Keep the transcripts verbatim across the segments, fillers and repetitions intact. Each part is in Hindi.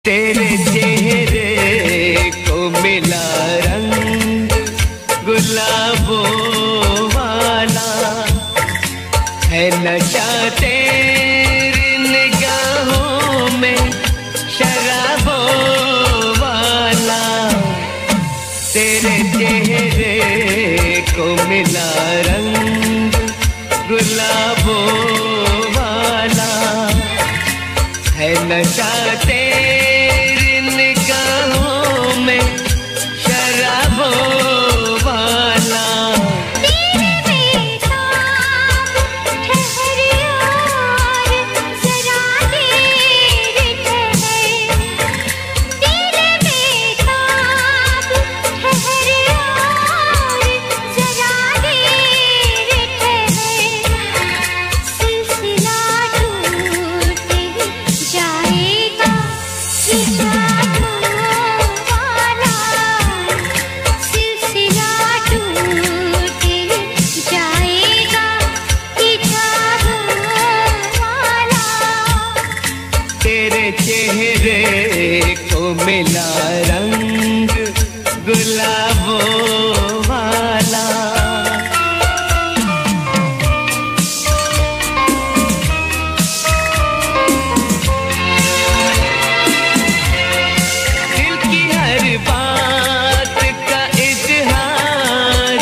तेरे चेहरे को मिला रंग गुलाबों वाला, है नशा तेरी निगाहों में शराबों वाला। तेरे चेहरे को मिला रंग गुलाबों वाला, है नशा तेरी निगाहों में शराबों वाला। तेरे बेताब ठहर और जरा देर ठहर, तेरे बेताब ठहर और जरा देर ठहर, सिलसिला टूटे जाएगा वाला, सिलसिला टूटे जाएगा वाला। तेरे चेहरे को मिला रंग गुलाबों वाला। दिल की हर बात का इजहार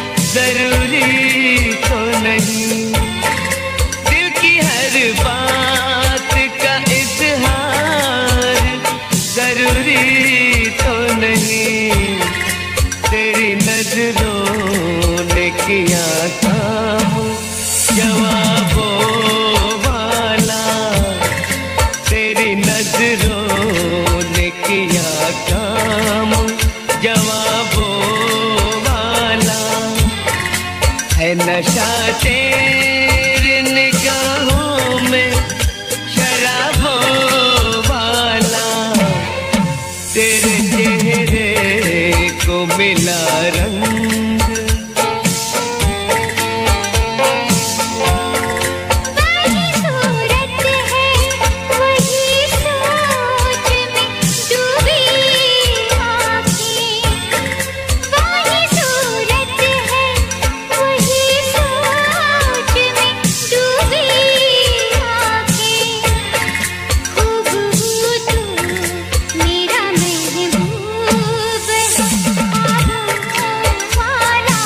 जरूरी तो नहीं, दिल की हर बात का इजहार जरूरी तो नहीं। तेरी नजरों ने किया काम जवाबों वाला, तेरी नजरों ने किया काम जवाबों वाला, है नशा तेरी निगाहों में शराबों वाला। तेरे चेहरे को मिला रंग वही सूरत है वही सोच में डूबी आँखें, वही सूरत है वही सोच में डूबी आँखें। खूब हूँ तू मेरा महबूब वाला,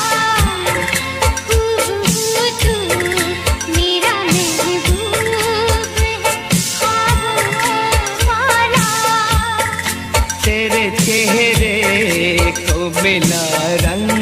खूब हूँ तू मेरा महबूब वाला। तेरे चेहरे को मिला रंग